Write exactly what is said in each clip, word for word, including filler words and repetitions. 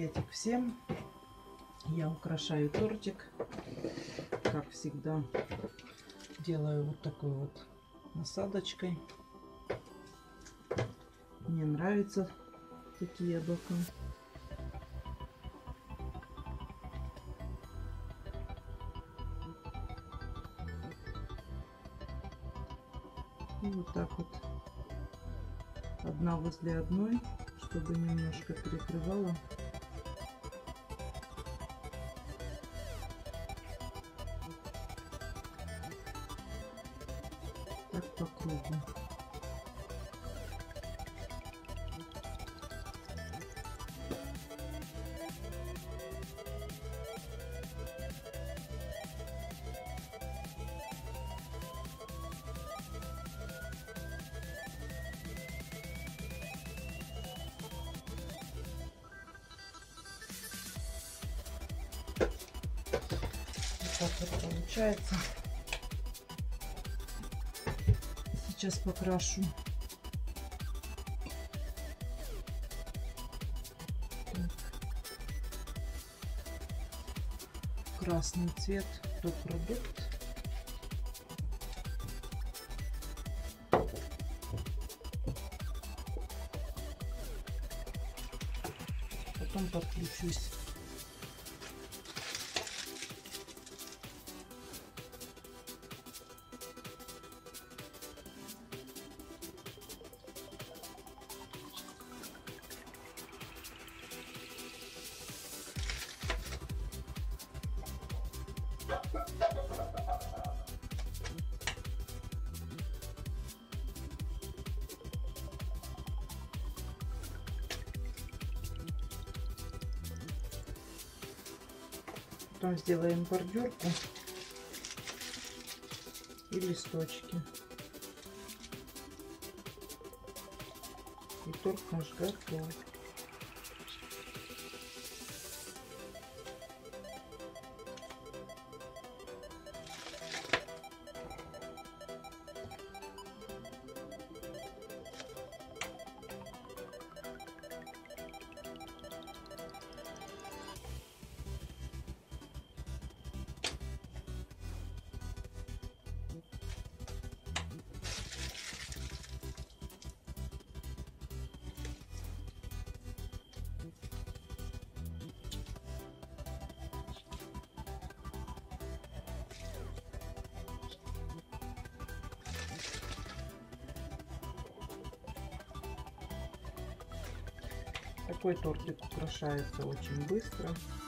Приветик всем! Я украшаю тортик, как всегда. Делаю вот такой вот насадочкой. Мне нравятся такие бока. И вот так вот одна возле одной, чтобы немножко перекрывала. Так по кругу. Вот так вот получается. Сейчас покрашу. Так. Красный цвет, тот продукт. Потом подключусь. Потом сделаем бордюрку и листочки. И торт наш готов. Такой тортик украшается очень быстро.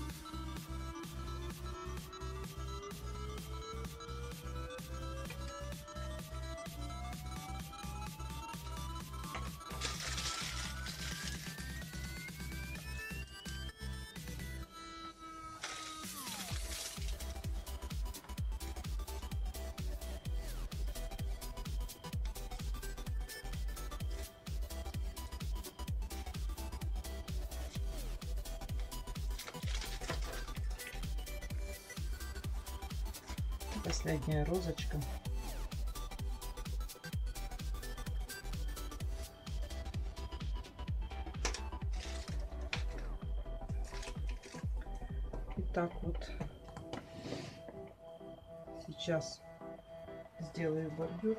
Последняя розочка. И так вот сейчас сделаю бордюр.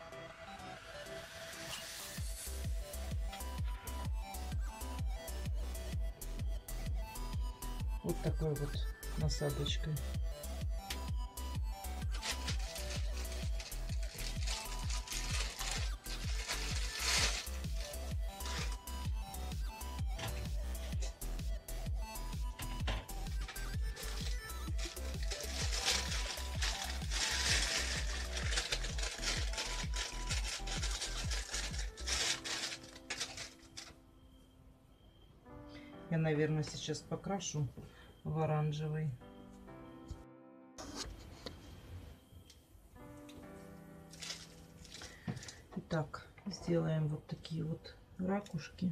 Вот такой вот насадочкой. Я, наверное, сейчас покрашу в оранжевый. Итак, сделаем вот такие вот ракушки.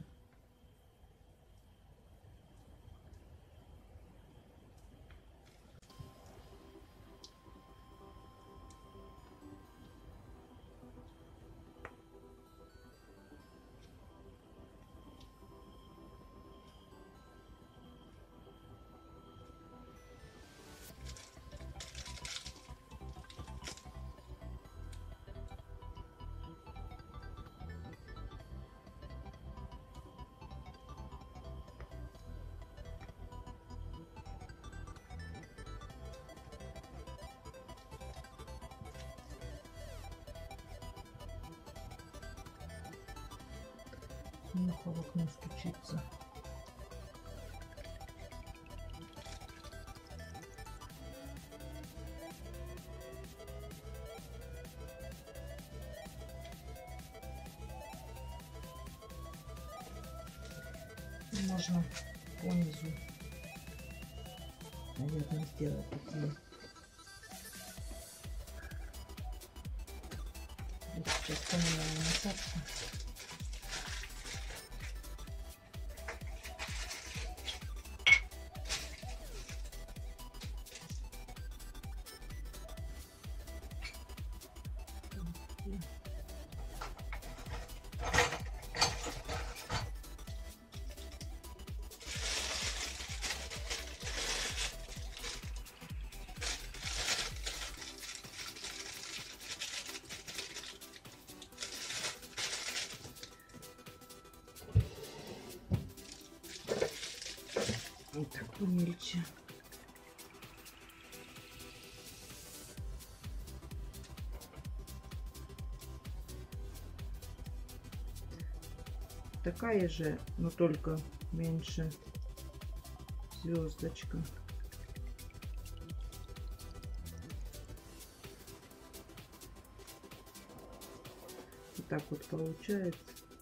муха в окно стучится. Можно по низу, наверное, сделать такие. Вот сейчас поменяю насадку. Вот так помельче. Такая же, но только меньше звездочка. Вот так вот получается.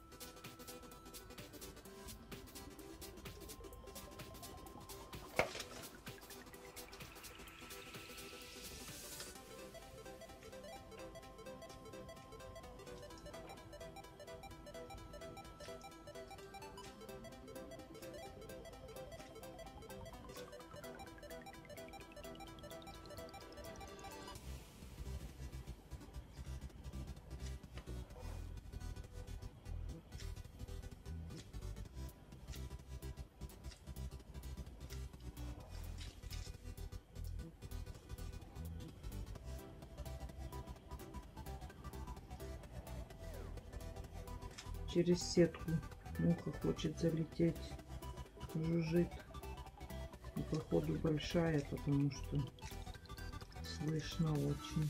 Через сетку муха хочет залететь, жужжит. И походу большая, потому что слышно очень.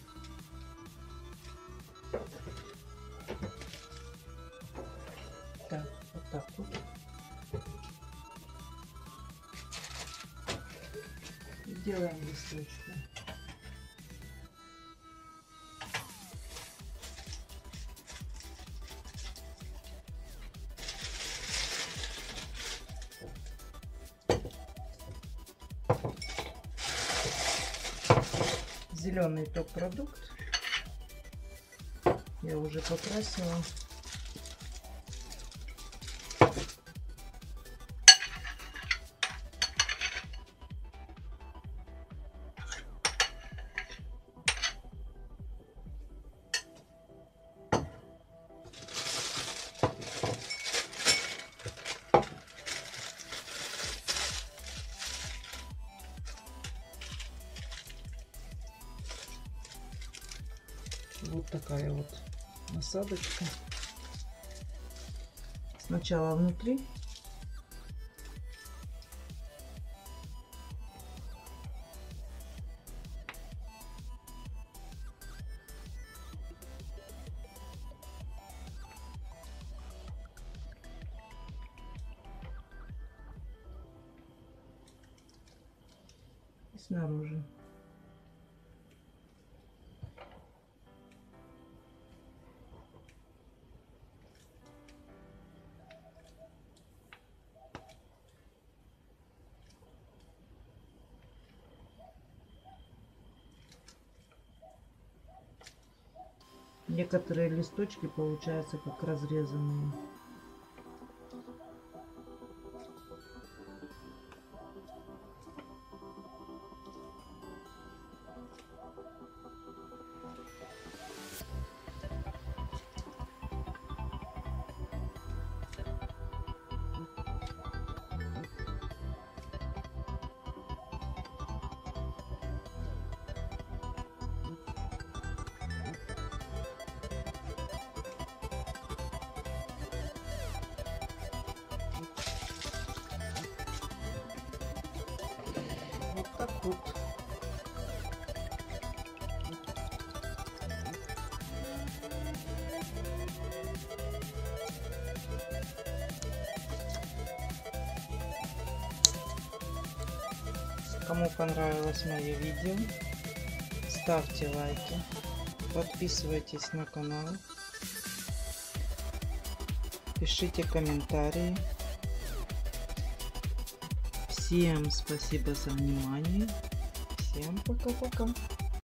Так, вот так вот. И делаем листочку. Зеленый топ-продукт я уже покрасила. Вот такая вот насадочка. Сначала внутри. И снаружи. Некоторые листочки получаются как разрезанные. Так вот. Кому понравилось мое видео, ставьте лайки, подписывайтесь на канал, пишите комментарии. Всем спасибо за внимание. Всем пока-пока.